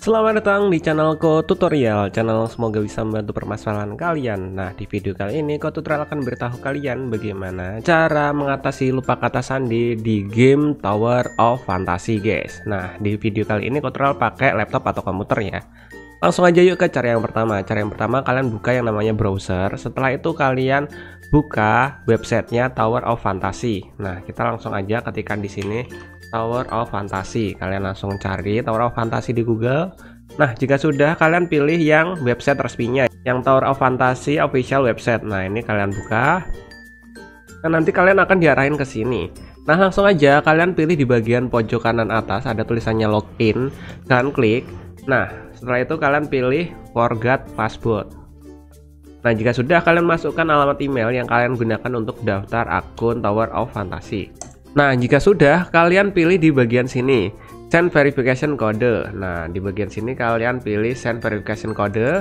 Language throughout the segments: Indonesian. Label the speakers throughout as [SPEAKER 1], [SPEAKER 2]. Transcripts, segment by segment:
[SPEAKER 1] Selamat datang di channelku tutorial, channel semoga bisa membantu permasalahan kalian. Nah, di video kali ini tutorial akan beritahu kalian bagaimana cara mengatasi lupa kata sandi di game Tower of Fantasy, guys. Nah, di video kali ini tutorial pakai laptop atau komputer ya. Langsung aja yuk ke cara yang pertama. Cara yang pertama kalian buka yang namanya browser. Setelah itu kalian buka websitenya Tower of Fantasy. Nah, kita langsung aja ketikkan di sini Tower of Fantasy. Kalian langsung cari Tower of Fantasy di Google. Nah, jika sudah kalian pilih yang website resminya, yang Tower of Fantasy official website. Nah, ini kalian buka. Nah, nanti kalian akan diarahin ke sini. Nah, langsung aja kalian pilih di bagian pojok kanan atas ada tulisannya login. Kalian klik. Nah, setelah itu kalian pilih forgot password. Nah, jika sudah kalian masukkan alamat email yang kalian gunakan untuk daftar akun Tower of Fantasy. Nah, jika sudah, kalian pilih di bagian sini, send verification code. Nah, di bagian sini kalian pilih send verification code.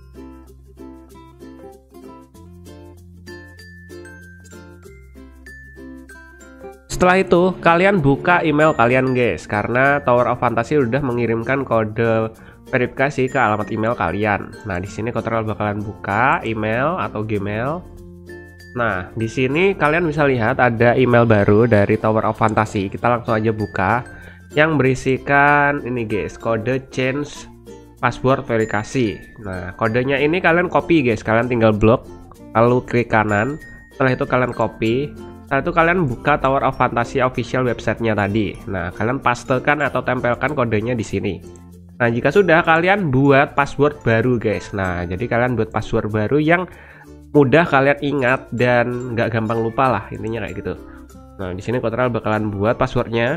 [SPEAKER 1] Setelah itu, kalian buka email kalian, guys, karena Tower of Fantasy udah mengirimkan kode verifikasi ke alamat email kalian. Nah, di sini tutorial bakalan buka email atau Gmail. Nah, di sini kalian bisa lihat ada email baru dari Tower of Fantasy. Kita langsung aja buka yang berisikan ini, guys, kode change password verifikasi. Nah, kodenya ini kalian copy, guys. Kalian tinggal blok, lalu klik kanan. Setelah itu kalian copy. Setelah itu kalian buka Tower of Fantasy official websitenya tadi. Nah, kalian pastekan atau tempelkan kodenya di sini. Nah, jika sudah kalian buat password baru, guys. Nah, jadi kalian buat password baru yang mudah kalian ingat dan nggak gampang lupa lah, intinya kayak gitu. Nah, di sini tutorial bakalan buat passwordnya.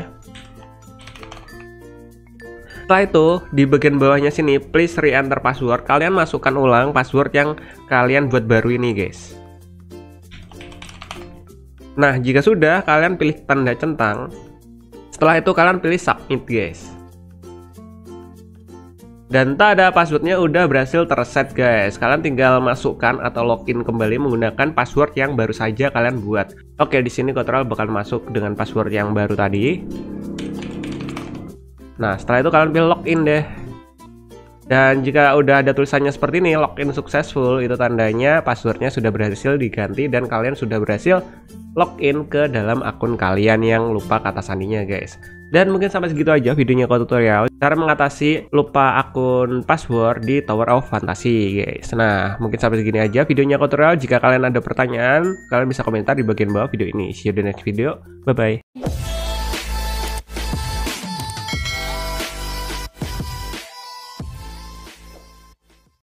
[SPEAKER 1] Setelah itu di bagian bawahnya sini please re-enter password. Kalian masukkan ulang password yang kalian buat baru ini, guys. Nah, jika sudah kalian pilih tanda centang. Setelah itu kalian pilih submit, guys. Dan tada, passwordnya udah berhasil terset, guys. Kalian tinggal masukkan atau login kembali menggunakan password yang baru saja kalian buat. Oke, di sini tutorial bakal masuk dengan password yang baru tadi. Nah, setelah itu kalian pilih login deh. Dan jika udah ada tulisannya seperti ini, login successful, itu tandanya passwordnya sudah berhasil diganti dan kalian sudah berhasil login ke dalam akun kalian yang lupa kata sandinya, guys. Dan mungkin sampai segitu aja videonya tutorial cara mengatasi lupa akun password di Tower of Fantasy, guys. Nah, mungkin sampai segini aja videonya tutorial. Jika kalian ada pertanyaan, kalian bisa komentar di bagian bawah video ini. See you di next video. Bye bye.